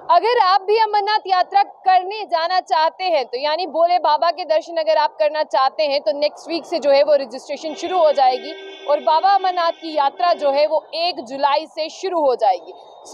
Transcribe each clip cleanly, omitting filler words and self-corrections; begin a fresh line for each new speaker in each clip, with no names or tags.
अगर आप भी अमरनाथ यात्रा करने जाना चाहते हैं तो यानी भोले बाबा के दर्शन अगर आप करना चाहते हैं तो नेक्स्ट वीक से जो है वो रजिस्ट्रेशन शुरू हो जाएगी और बाबा अमरनाथ की यात्रा जो है वो 1 जुलाई से शुरू हो जाएगी।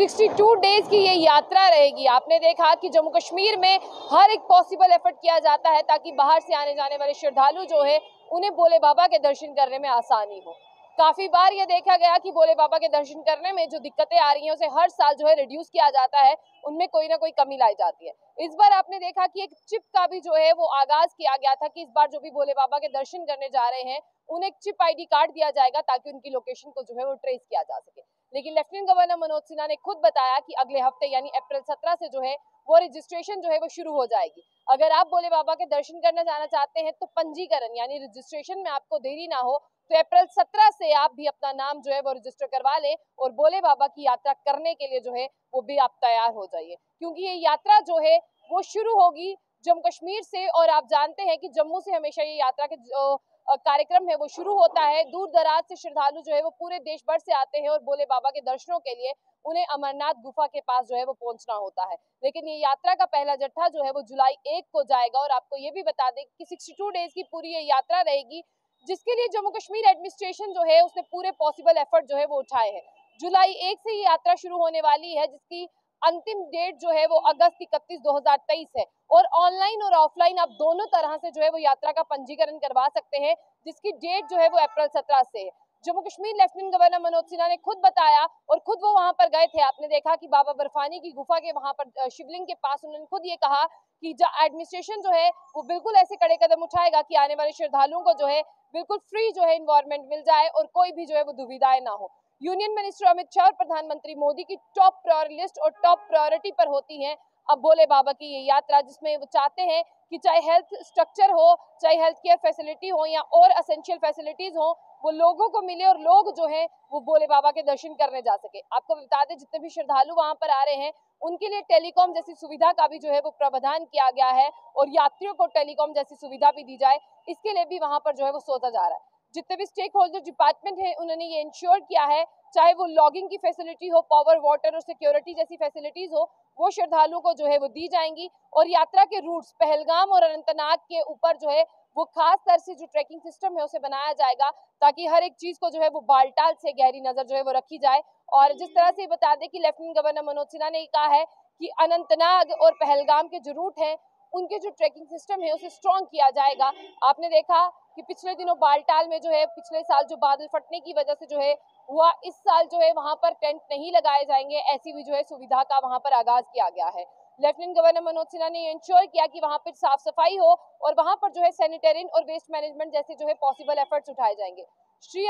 62 डेज की ये यात्रा रहेगी। आपने देखा कि जम्मू कश्मीर में हर एक पॉसिबल एफर्ट किया जाता है ताकि बाहर से आने जाने वाले श्रद्धालु जो है उन्हें भोले बाबा के दर्शन करने में आसानी हो। काफी बार ये देखा गया कि भोले बाबा के दर्शन करने में जो दिक्कतें आ रही हैं उसे हर साल जो है रिड्यूस किया जाता है, उनमें कोई ना कोई कमी लाई जाती है। इस बार आपने देखा कि एक चिप का भी जो है वो आगाज किया गया था कि इस बार जो भी भोले बाबा के दर्शन करने जा रहे हैं उन्हें एक चिप आईडी कार्ड दिया जाएगा ताकि उनकी लोकेशन को जो है वो ट्रेस किया जा सके। लेकिन लेफ्टिनेंट गवर्नर मनोज सिन्हा ने खुद बताया कि अगले हफ्ते यानी अप्रैल 17 से जो है वो रजिस्ट्रेशन जो है वो शुरू हो जाएगी। अगर आप भोले बाबा के दर्शन करना जाना चाहते हैं तो पंजीकरण यानी रजिस्ट्रेशन में आपको देरी ना हो, तो अप्रैल 17 से आप भी अपना नाम जो है वो रजिस्टर करवा लें और भोले बाबा की यात्रा करने के लिए जो है वो भी आप तैयार हो जाइए, क्योंकि ये यात्रा जो है वो शुरू होगी जम्मू कश्मीर से। और आप जानते हैं कि जम्मू से हमेशा ये यात्रा के जो कार्यक्रम है वो शुरू होता है। दूर दराज से श्रद्धालु जो है वो पूरे देश भर से आते हैं और भोले बाबा के दर्शनों के लिए उन्हें अमरनाथ गुफा के पास जो है वो पहुंचना होता है। लेकिन ये यात्रा का पहला जत्था जो है वो जुलाई 1 को जाएगा और आपको ये भी बता दें कि 62 डेज की पूरी ये यात्रा रहेगी, जिसके लिए जम्मू कश्मीर एडमिनिस्ट्रेशन जो है उसने पूरे पॉसिबल एफर्ट जो है वो उठाए हैं। जुलाई 1 से ये यात्रा शुरू होने वाली है, जिसकी अंतिम डेट जो है वो अगस्त 31 2023 है और ऑनलाइन और ऑफलाइन आप दोनों तरह से जो है वो यात्रा का पंजीकरण करवा सकते हैं, जिसकी डेट जो है वो अप्रैल 17 से है। जम्मू कश्मीर लेफ्टिनेंट गवर्नर मनोज सिन्हा ने खुद बताया और खुद वो वहां पर गए थे। आपने देखा कि बाबा बर्फानी की गुफा के वहां पर शिवलिंग के पास उन्होंने खुद ये कहा कि एडमिनिस्ट्रेशन जो है वो बिल्कुल ऐसे कड़े कदम उठाएगा कि आने वाले श्रद्धालुओं को जो है बिल्कुल फ्री जो है इन्वायरमेंट मिल जाए और कोई भी जो है वो दुविधाएं ना हो। यूनियन मिनिस्टर अमित शाह और प्रधानमंत्री मोदी की टॉप लिस्ट और टॉप प्रायोरिटी पर होती है अब भोले बाबा की ये यात्रा, जिसमें वो चाहते हैं कि चाहे हेल्थ स्ट्रक्चर हो, चाहे हेल्थ केयर फैसिलिटी हो या और एसेंशियल फैसिलिटीज हो, वो लोगों को मिले और लोग जो है वो भोले बाबा के दर्शन करने जा सके। आपको बता दें जितने भी श्रद्धालु वहां पर आ रहे हैं उनके लिए टेलीकॉम जैसी सुविधा का भी जो है वो प्रावधान किया गया है और यात्रियों को टेलीकॉम जैसी सुविधा भी दी जाए, इसके लिए भी वहां पर जो है वो सोचा जा रहा है। जितने भी स्टेक होल्डर डिपार्टमेंट है उन्होंने ये इंश्योर किया है, चाहे वो लॉगिंग की फैसिलिटी हो, पावर, वाटर और सिक्योरिटी जैसी फैसिलिटीज हो, वो श्रद्धालुओं को जो है वो दी जाएंगी। और यात्रा के रूट्स पहलगाम और अनंतनाग के ऊपर जो है वो खास तरह से जो ट्रैकिंग सिस्टम है उसे बनाया जाएगा ताकि हर एक चीज को जो है वो बालटाल से गहरी नजर जो है वो रखी जाए। और जिस तरह से बता दें कि लेफ्टिनेंट गवर्नर मनोज सिन्हा ने कहा है कि अनंतनाग और पहलगाम के जो रूट है उनके जो ट्रैकिंग सिस्टम है उसे स्ट्रॉन्ग किया जाएगा। आपने देखा कि पिछले दिनों बालटाल में जो है पिछले साल जो बादल फटने की वजह से जो है हुआ, इस साल जो है वहां पर टेंट नहीं लगाए जाएंगे, ऐसी भी जो है सुविधा का वहां पर आगाज किया गया है। लेफ्टिनेंट गवर्नर मनोज सिन्हा ने इंश्योर किया कि वहां पर साफ सफाई हो और वहां पर जो है सैनिटेरियन और वेस्ट मैनेजमेंट जैसे जो है पॉसिबल एफर्ट्स उठाए जाएंगे। श्री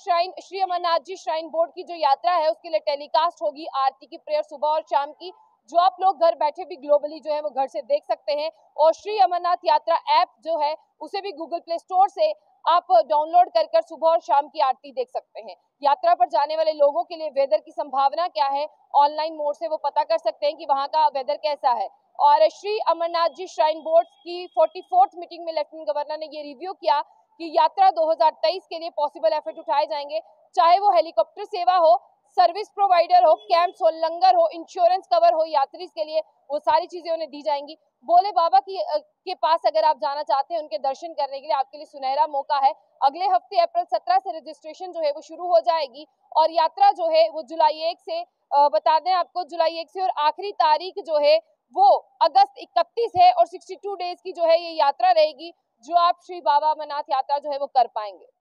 अमरनाथ जी श्राइन बोर्ड की जो यात्रा है उसके लिए टेलीकास्ट होगी आरती की प्रेयर सुबह और शाम की, जो आप लोग घर बैठे भी ग्लोबली जो है वो घर से देख सकते हैं। और श्री अमरनाथ यात्रा ऐप जो है उसे भी गूगल प्ले स्टोर से आप डाउनलोड कर सुबह और शाम की आरती देख सकते हैं। यात्रा पर जाने वाले लोगों के लिए वेदर की संभावना क्या है, ऑनलाइन मोड से वो पता कर सकते हैं कि वहां का वेदर कैसा है। और श्री अमरनाथ जी श्राइन बोर्ड की 44th मीटिंग में लेफ्टिनेंट गवर्नर ने ये रिव्यू किया कि यात्रा 2023 के लिए पॉसिबल एफर्ट उठाए जाएंगे, चाहे वो हेलीकॉप्टर सेवा हो, सर्विस प्रोवाइडर हो, कैंप्स हो, लंगर हो, इंश्योरेंस कवर हो यात्री के लिए, वो सारी चीजें उन्हें दी जाएंगी। भोले बाबा के पास अगर आप जाना चाहते हैं उनके दर्शन करने के लिए आपके लिए सुनहरा मौका है। अगले हफ्ते अप्रैल 17 से रजिस्ट्रेशन जो है वो शुरू हो जाएगी और यात्रा जो है वो जुलाई 1 से बता दें आपको जुलाई 1 से और आखिरी तारीख जो है वो अगस्त 31 है और 62 डेज की जो है ये यात्रा रहेगी, जो आप श्री बाबा अमरनाथ यात्रा जो है वो कर पाएंगे।